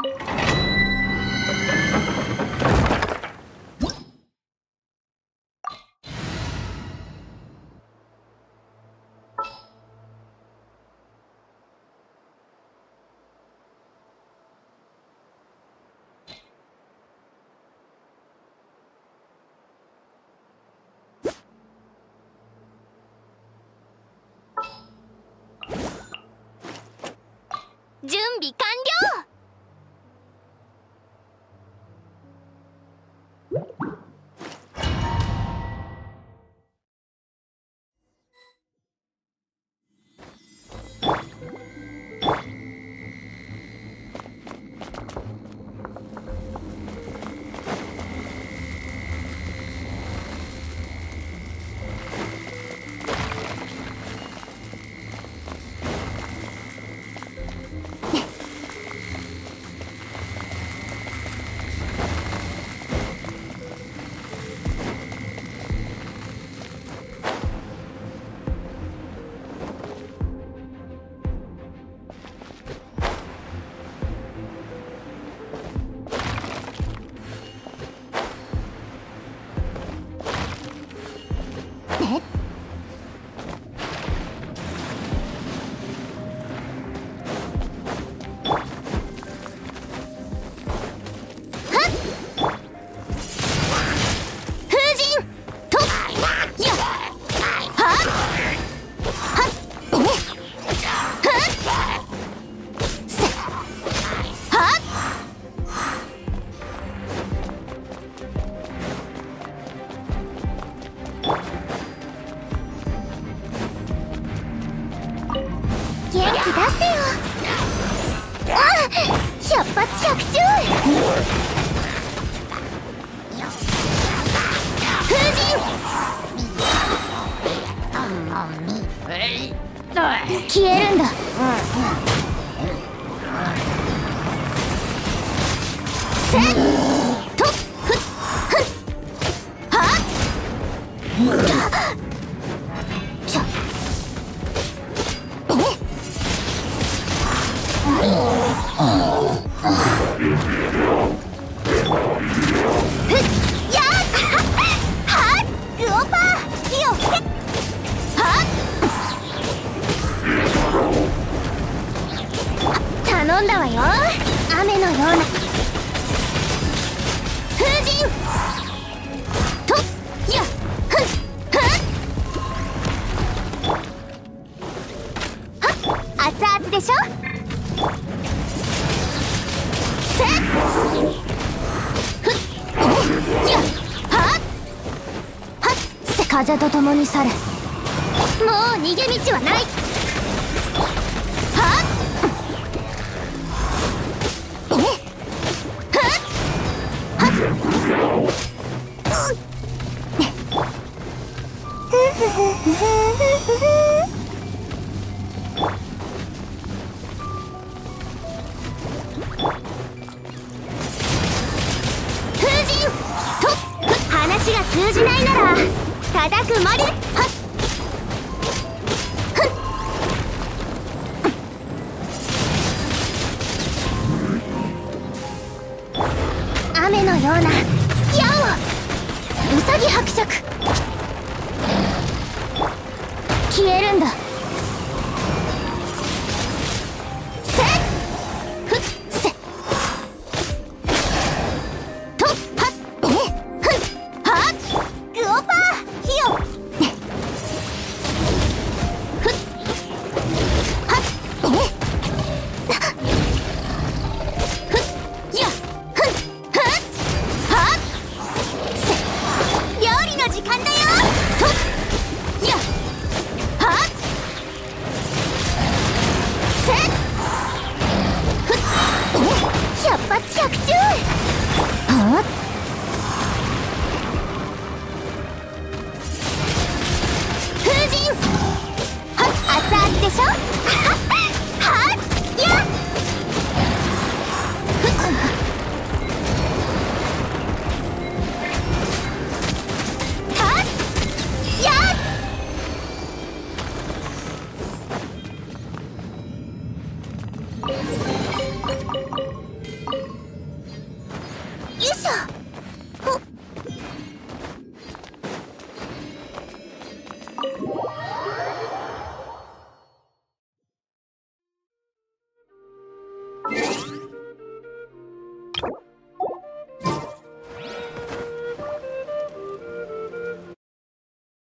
準備完了。元気出してよ。百発百中。風神消えるんだ。せっとふっふっはっちょ頼んだわよ。雨のような風神とやふんふんはっ熱々でしょ。せっふっやはっはっ風と共に去れ。もう逃げ道はない。はっ風神と話が通じないなら叩くまで。はっ雨のような矢をウサギ伯爵消えるんだ。